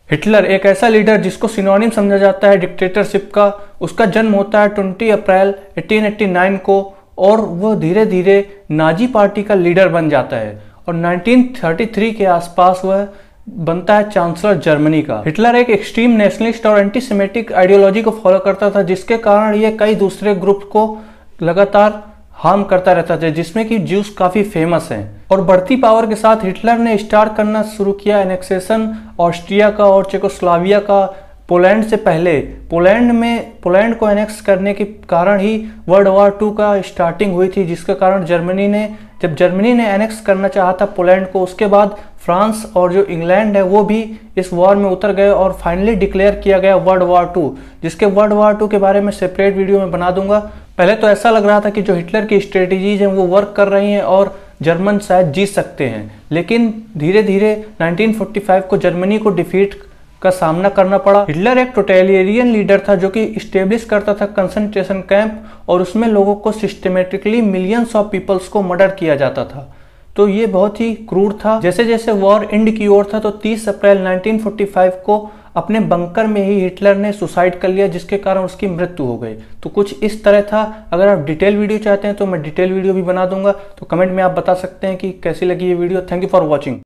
Hitler एक ऐसा leader जिसको सिनोनिम समझा जाता है डिक्टेटरशिप का। उसका जन्म होता है 20 अप्रैल 1889 को और वह धीरे धीरे नाजी पार्टी का लीडर बन जाता है और 1933 के आसपास वह बनता है चांसलर जर्मनी का। हिटलर एक एक्सट्रीम नेशनलिस्ट और एंटीसेमेटिक आइडियोलॉजी को फॉलो करता था, जिसके कारण ये कई दूसरे ग्रुप को लगातार हार्म करता रहता था, जिसमें कि ज्यूस काफी फेमस हैं। और बढ़ती पावर के साथ हिटलर ने स्टार्ट करना शुरू किया एनेक्सेशन ऑस्ट्रिया का और चेकोस्लोवाकिया का। पोलैंड से पहले पोलैंड को एनेक्स करने के कारण ही वर्ल्ड वॉर 2 का स्टार्टिंग हुई थी, जिसके कारण जब जर्मनी ने एनेक्स करना चाहा था पोलैंड को, उसके बाद फ्रांस और जो इंग्लैंड है वो भी इस वॉर में उतर गए और फाइनली डिक्लेयर किया गया वर्ल्ड वॉर 2, जिसके वर्ल्ड वॉर 2 के बारे में सेपरेट वीडियो में बना दूंगा। पहले तो ऐसा लग रहा था कि जो हिटलर की स्ट्रेटेजीज हैं वो वर्क कर रही हैं और जर्मन शायद जीत सकते हैं, लेकिन धीरे धीरे 1945 को जर्मनी को डिफीट का सामना करना पड़ा। हिटलर एक टोटलिटेरियन लीडर था जो कि इस्टेब्लिश करता था कंसंट्रेशन कैंप और उसमें लोगों को सिस्टमेटिकली मिलियंस ऑफ पीपल्स को मर्डर किया जाता था। तो ये बहुत ही क्रूर था। जैसे जैसे वॉर एंड की ओर था तो 30 अप्रैल 1945 को अपने बंकर में ही हिटलर ने सुसाइड कर लिया, जिसके कारण उसकी मृत्यु हो गई। तो कुछ इस तरह था। अगर आप डिटेल वीडियो चाहते हैं तो मैं डिटेल वीडियो भी बना दूंगा, तो कमेंट में आप बता सकते हैं कि कैसी लगी ये video. Thank you for watching.